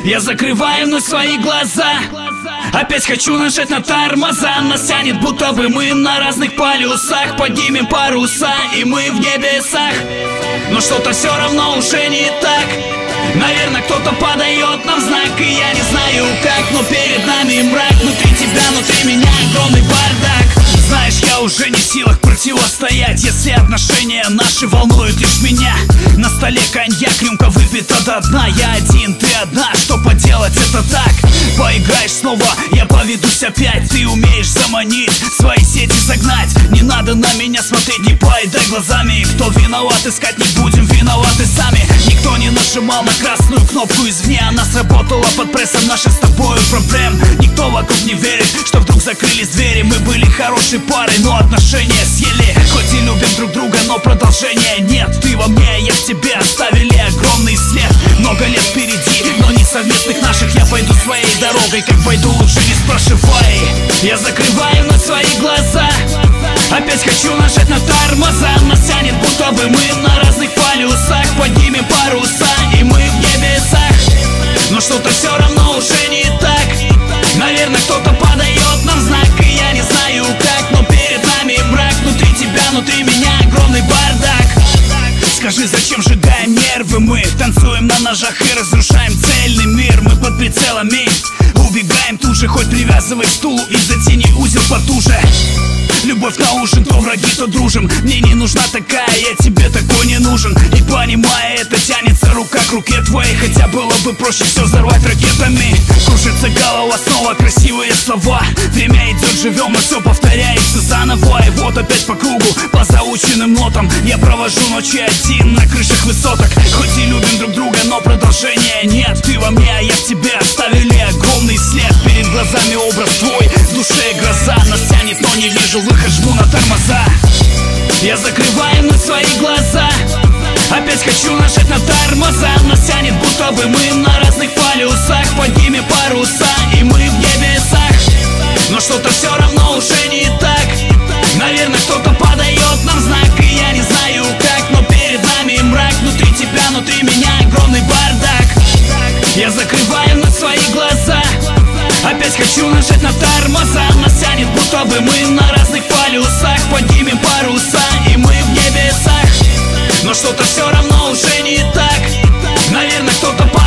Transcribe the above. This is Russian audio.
Я закрываю вновь свои глаза. Опять хочу нажать на тормоза. Нас тянет, будто бы мы на разных полюсах. Поднимем паруса, и мы в небесах. Но что-то все равно уже не так. Наверное, кто-то подает нам знак, и я не знаю как, но перед нами мрак. Внутри тебя, внутри меня огромный бардак. Знаешь, я уже не в силах противостоять, если отношения наши волнуют лишь меня. На столе коньяк, рюмка выпита до дна. Я один, ты одна, что поделать, это так. Поиграешь снова, я поведусь опять. Ты умеешь заманить, свои сети загнать. Не надо на меня смотреть, не поедай глазами. Кто виноват, искать не будем, виноваты сами. Никто не нажимал на красную кнопку извне, она сработала под прессом наших с тобою проблем. Никто вокруг не верит, что вдруг закрылись двери. Мы были хорошей парой, но отношения съели. Хоть и любим друг друга, но продолжения нет. Ты во мне, я в тебе, оставили огромный след. Много лет впереди, но не совместных наших. Я пойду своей дорогой, как пойду, лучше не спрашивай. Я закрываю на свои глаза. Опять хочу нажать на тормоза. Нас тянет, будто бы мы на разных полюсах. Поднимем паруса, и мы в небесах. Но что-то все равно уже не так. Наверное, кто-то подает нам знак, и я не знаю как, но перед нами брак. Внутри тебя, внутри меня огромный бардак. Скажи, зачем сжигаем нервы мы? Танцуем на ножах и разрушаем цельный мир. Мы под прицелами убегаем тут же, хоть привязывай к стулу и затяни узел потуже. Любовь на ужин, то враги, то дружим. Мне не нужна такая, я тебе такой не нужен. И понимая это, тянется рука к руке твоей. Хотя было бы проще все взорвать ракетами. Кружится голова, снова красивые слова. Время идет, живем, но все повторяется заново. И вот опять по кругу, по заученным нотам. Я провожу ночи один на крышах высоток. Хоть и любим друг друга, но продолжения нет. Ты во мне, а я в тебе, оставили огромный след. Перед глазами образ твой, в душе гроза. Нас тянет, но не вижу выход, жму на тормоза. Я закрываю на свои глаза. Опять хочу нажать на тормоза. Нас тянет, будто бы мы на разных полюсах. Поднимем паруса, и мы в небесах. Но что-то все равно уже не так. Наверное, кто-то подает нам знак, и я не знаю как, но перед нами мрак. Внутри тебя, внутри меня огромный бардак. Я закрываю на свои глаза. Опять хочу нажать на тормоза. Нас тянет, будто бы мы на разных полюсах. Поднимем паруса, и мы в небесах. Но что-то все равно уже не так. Наверное, кто-то